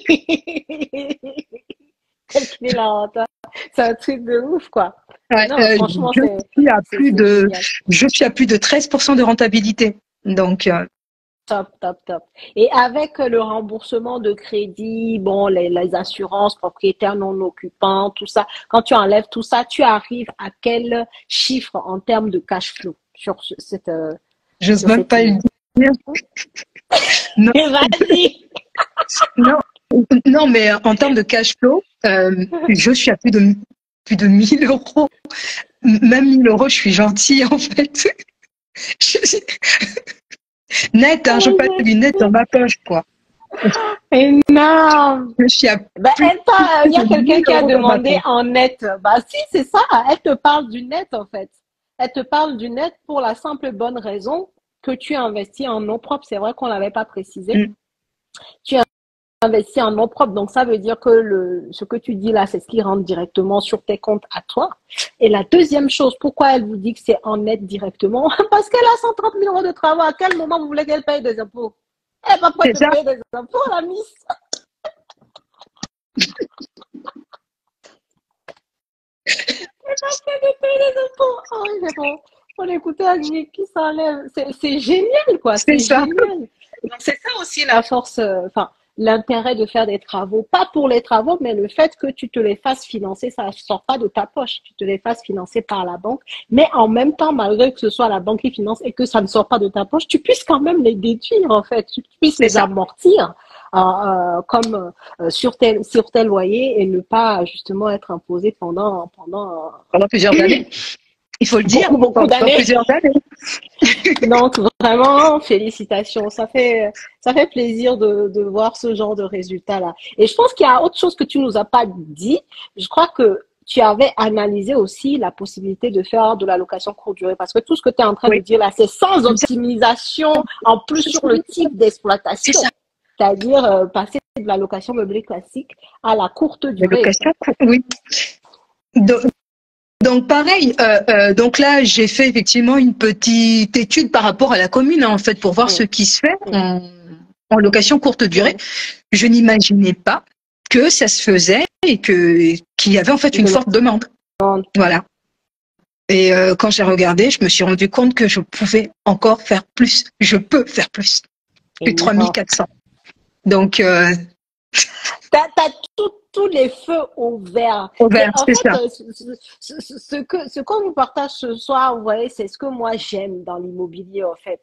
Calculer la renta. C'est un truc de ouf, quoi. Non, franchement, je suis à plus de 13% de rentabilité. Donc, top. Et avec le remboursement de crédit, bon, les assurances, propriétaires non occupants, tout ça, quand tu enlèves tout ça, tu arrives à quel chiffre en termes de cash flow sur cette... J'ose même pas le dire. Non. Vas-y. Non, mais en termes de cash flow, je suis à plus de 1000 €. Même 1000 €, je suis gentille, en fait. Net, hein, je passe du net dans ma poche, quoi. Énorme. Je suis à il y a quelqu'un qui a demandé en net. Bah si, c'est ça. Elle te parle du net, en fait. Elle te parle du net pour la simple bonne raison que tu investis en nom propre. C'est vrai qu'on l'avait pas précisé. Tu investis en nom propre. Donc, ça veut dire que ce que tu dis là, c'est ce qui rentre directement sur tes comptes à toi. Et la deuxième chose, pourquoi elle vous dit que c'est en net directement? Parce qu'elle a 130 000 € de travaux. À quel moment vous voulez qu'elle paye des impôts? Elle n'est pas prête de payer des impôts, la miss. Elle n'est pas prête de payer des impôts. Oh, oui, c'est bon. On écoutait Agnieszka qui s'enlève. C'est génial, quoi. C'est génial. C'est ça aussi la force, l'intérêt de faire des travaux. Pas pour les travaux, mais le fait que tu te les fasses financer, ça ne sort pas de ta poche. Tu te les fasses financer par la banque. Mais en même temps, malgré que ce soit la banque qui finance et que ça ne sort pas de ta poche, tu puisses quand même les déduire, en fait. Tu puisses les amortir sur tel loyer et ne pas justement être imposé Pendant plusieurs années. Il faut le dire. Beaucoup d'années. Plusieurs années. Donc vraiment, félicitations. Ça fait plaisir de voir ce genre de résultat-là. Et je pense qu'il y a autre chose que tu nous as pas dit. Je crois que tu avais analysé aussi la possibilité de faire de la location courte durée parce que tout ce que tu es en train de dire là, c'est sans optimisation en plus sur le type d'exploitation. C'est-à-dire passer de la location meublée classique à la courte durée. Location courte, oui. Donc pareil, donc là j'ai fait effectivement une petite étude par rapport à la commune en fait pour voir ce qui se fait en location courte durée. Je n'imaginais pas que ça se faisait et qu'il y avait en fait une forte demande. Voilà. Et quand j'ai regardé, je me suis rendu compte que je pouvais encore faire plus. Je peux faire plus. Plus de 3400. Donc t'as tous les feux au vert. Au vert, c'est ça. Ce qu'on vous partage ce soir, vous voyez, c'est ce que moi j'aime dans l'immobilier, en fait.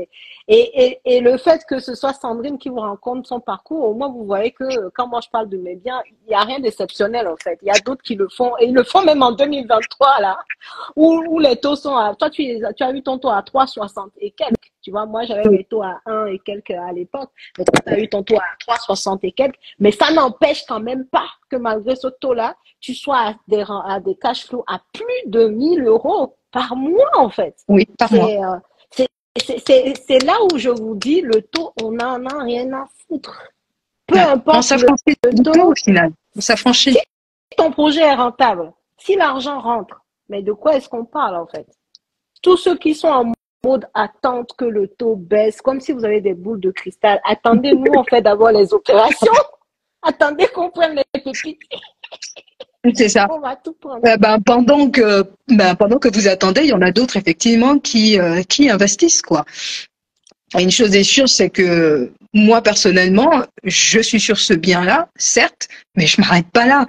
Et le fait que ce soit Sandrine qui vous raconte son parcours, au moins vous voyez que quand moi je parle de mes biens, il n'y a rien d'exceptionnel, en fait. Il y a d'autres qui le font, et ils le font même en 2023, là, où les taux sont à, toi tu as eu ton taux à 3,60 et quelques. Tu vois, moi, j'avais mes taux à 1 et quelques à l'époque. Donc, tu as eu ton taux à 3,60 et quelques. Mais ça n'empêche quand même pas que malgré ce taux-là, tu sois à des cash flows à plus de 1 000 € par mois, en fait. Oui, par mois. C'est là où je vous dis, le taux, on n'en a rien à foutre. Peu importe. On s'affranchit le taux au final. On s'affranchit. Si ton projet est rentable, si l'argent rentre, mais de quoi est-ce qu'on parle, en fait? Tous ceux qui sont en mode attente que le taux baisse, comme si vous avez des boules de cristal. Attendez, nous, on fait d'abord les opérations. Attendez qu'on prenne les pépites. C'est ça. On va tout prendre. Pendant que vous attendez, il y en a d'autres effectivement qui investissent quoi. Et une chose est sûre, c'est que moi personnellement, je suis sur ce bien-là, certes, mais je m'arrête pas là.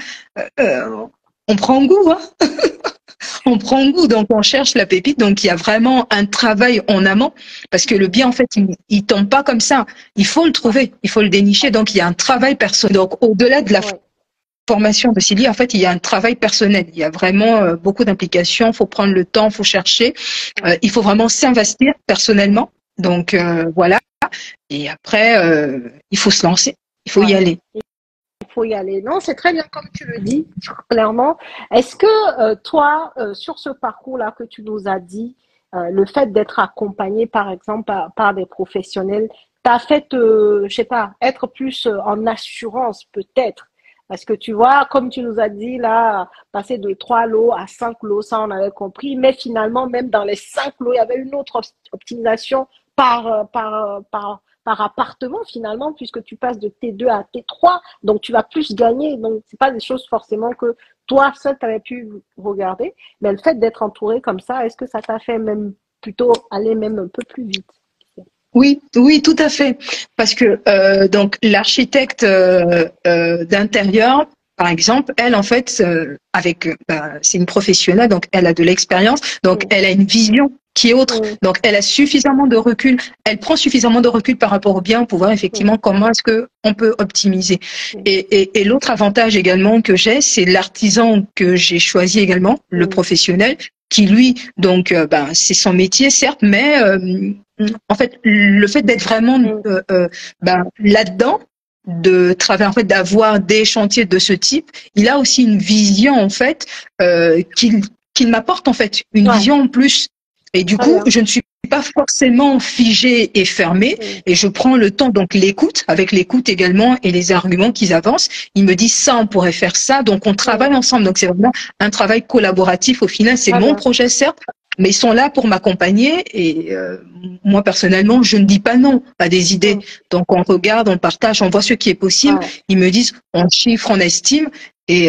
On prend goût, hein. On prend goût, donc on cherche la pépite. Donc il y a vraiment un travail en amont, parce que le bien en fait, il tombe pas comme ça. Il faut le trouver, il faut le dénicher. Donc il y a un travail personnel. Donc au-delà de la formation de Silly, en fait, il y a un travail personnel. Il y a vraiment beaucoup d'implications. Il faut prendre le temps, il faut chercher. Il faut vraiment s'investir personnellement. Donc voilà. Et après, il faut se lancer. Il faut y aller. Il faut y aller. Non, c'est très bien comme tu le dis, clairement. Est-ce que toi, sur ce parcours-là que tu nous as dit, le fait d'être accompagné, par exemple, par des professionnels, t'as fait, je sais pas, être plus en assurance peut-être. Parce que tu vois, comme tu nous as dit, là, passer de 3 lots à 5 lots, ça on avait compris. Mais finalement, même dans les 5 lots, il y avait une autre optimisation par appartement finalement, puisque tu passes de T2 à T3, donc tu vas plus gagner. Donc, c'est pas des choses forcément que toi seul tu avais pu regarder, mais le fait d'être entouré comme ça, est-ce que ça t'a fait même plutôt aller même un peu plus vite? Oui, tout à fait. Parce que donc l'architecte d'intérieur, par exemple, elle en fait, c'est une professionnelle, donc elle a de l'expérience, donc elle a une vision qui est autre. Donc elle a suffisamment de recul, elle prend suffisamment de recul par rapport au bien pour voir effectivement comment est-ce que on peut optimiser. Et l'autre avantage également que j'ai, c'est l'artisan que j'ai choisi également, le professionnel, qui lui, donc, c'est son métier certes, mais en fait, le fait d'être vraiment là-dedans, de travailler en fait, d'avoir des chantiers de ce type, il a aussi une vision en fait qu'il m'apporte en fait, une vision en plus. Et du coup, je ne suis pas forcément figée et fermée, et je prends le temps, donc l'écoute, avec l'écoute également et les arguments qu'ils avancent. Ils me disent ça, on pourrait faire ça, donc on travaille ensemble. Donc c'est vraiment un travail collaboratif. Au final, c'est mon projet certes, mais ils sont là pour m'accompagner. Et moi personnellement, je ne dis pas non à des idées. Donc on regarde, on partage, on voit ce qui est possible. Ils me disent, on chiffre, on estime, et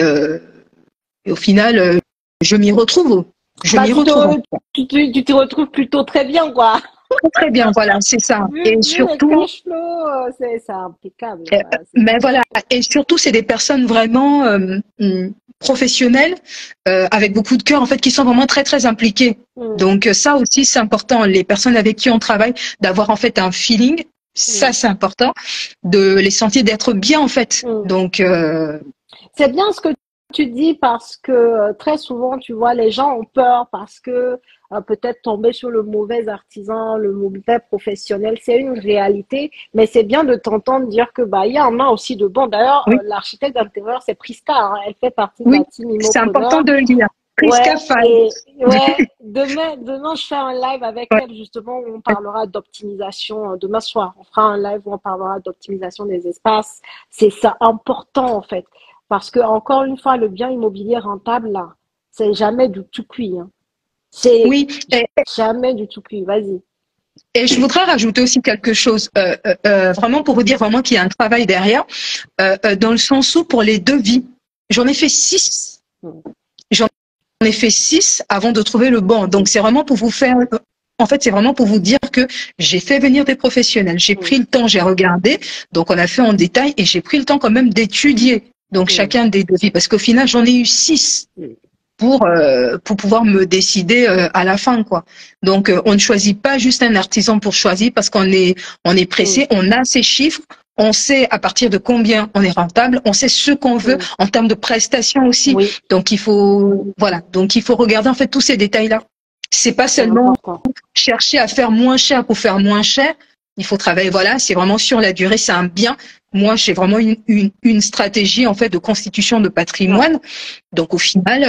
au final, je m'y retrouve. Je m'y retrouve. Tu te retrouves plutôt très bien, quoi. Très bien, voilà, c'est ça. Et surtout, le cash flow, c'est impeccable. Mais voilà, et surtout, c'est des personnes vraiment professionnelles, avec beaucoup de cœur, en fait, qui sont vraiment très, très impliquées. Donc ça aussi, c'est important. Les personnes avec qui on travaille, d'avoir en fait un feeling Ça, c'est important de les sentir d'être bien, en fait. Mm. Donc, C'est bien ce que tu dis parce que très souvent, tu vois, les gens ont peur parce que peut-être tomber sur le mauvais artisan, le mauvais professionnel, c'est une réalité, mais c'est bien de t'entendre dire que bah il y en a aussi de bons. D'ailleurs, oui, l'architecte d'intérieur, c'est Priska, hein, elle fait partie de oui, la team c'est important Immopreneur. de le dire. Ouais, Priska Fall. et ouais, demain, je fais un live avec Ouais, elle justement où on parlera d'optimisation. Demain soir, on fera un live où on parlera d'optimisation des espaces. C'est ça important en fait, parce que encore une fois, le bien immobilier rentable là, c'est jamais du tout cuit. Hein. C'est oui. jamais du tout cuit. Vas-y. Et je voudrais rajouter aussi quelque chose, vraiment pour vous dire vraiment qu'il y a un travail derrière, dans le sens où pour les devis, j'en ai fait 6. J'en ai fait 6 avant de trouver le bon. Donc c'est vraiment pour vous faire, en fait, c'est vraiment pour vous dire que j'ai fait venir des professionnels. J'ai pris le temps, j'ai regardé. Donc on a fait en détail et j'ai pris le temps quand même d'étudier. Donc chacun des devis, parce qu'au final j'en ai eu 6 pour pouvoir me décider à la fin, quoi. Donc on ne choisit pas juste un artisan pour choisir parce qu'on est pressé, on a ces chiffres, on sait à partir de combien on est rentable, on sait ce qu'on veut en termes de prestations aussi. Oui, Donc il faut regarder en fait tous ces détails-là. C'est pas c'est seulement important. chercher à faire moins cher pour faire moins cher. Il faut travailler, voilà, c'est vraiment sur la durée, c'est un bien. Moi, j'ai vraiment une stratégie en fait de constitution de Ouais. patrimoine. Donc au final,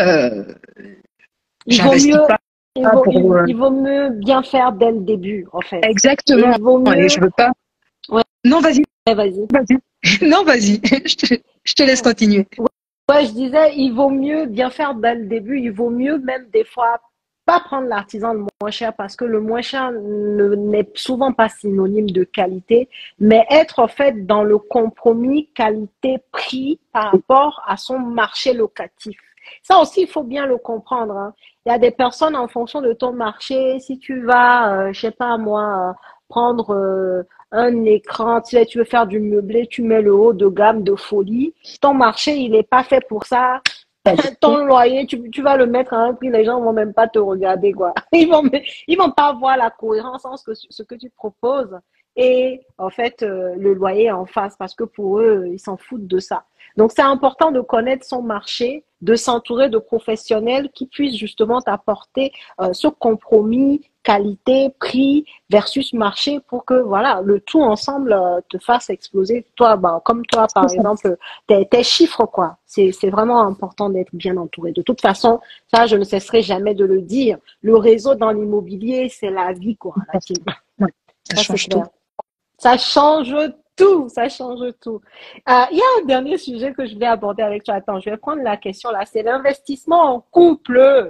Il vaut j'investis mieux, pas pour il vaut mieux bien faire dès le début en fait. Et exactement. il vaut Et mieux, je veux pas. ouais, Non, vas-y, vas-y. vas-y. Non, vas-y. Je te laisse continuer. Ouais, je disais, il vaut mieux bien faire dès le début. Il vaut mieux même des fois pas prendre l'artisan le moins cher parce que le moins cher n'est souvent pas synonyme de qualité, mais être en fait dans le compromis qualité-prix par rapport à son marché locatif. Ça aussi, il faut bien le comprendre. Hein. Il y a des personnes en fonction de ton marché. Si tu vas, je sais pas moi, prendre un écran, tu veux faire du meublé, tu mets le haut de gamme de folie. Ton marché, il n'est pas fait pour ça. Ton loyer, tu vas le mettre à un prix, les gens vont même pas te regarder, quoi. Ils vont pas voir la cohérence entre ce que tu proposes et, en fait, le loyer en face parce que pour eux, ils s'en foutent de ça. Donc, c'est important de connaître son marché, de s'entourer de professionnels qui puissent justement t'apporter ce compromis qualité, prix versus marché pour que voilà le tout ensemble te fasse exploser. Toi, bah, comme toi par exemple, tes chiffres quoi. C'est vraiment important d'être bien entouré. De toute façon, ça je ne cesserai jamais de le dire. Le réseau dans l'immobilier, c'est la vie quoi. La team. Ouais, ça Ça c'est change tout. clair. Ça change tout, ça change tout. Il y a un dernier sujet que je voulais aborder avec toi. Attends, je vais prendre la question là. C'est l'investissement en couple.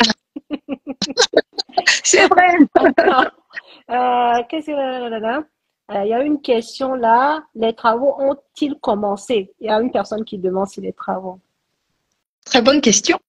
C'est vrai. Attends. Qu'est-ce que il y a une question là. Les travaux ont-ils commencé? Il y a une personne qui demande si les travaux. Très bonne question.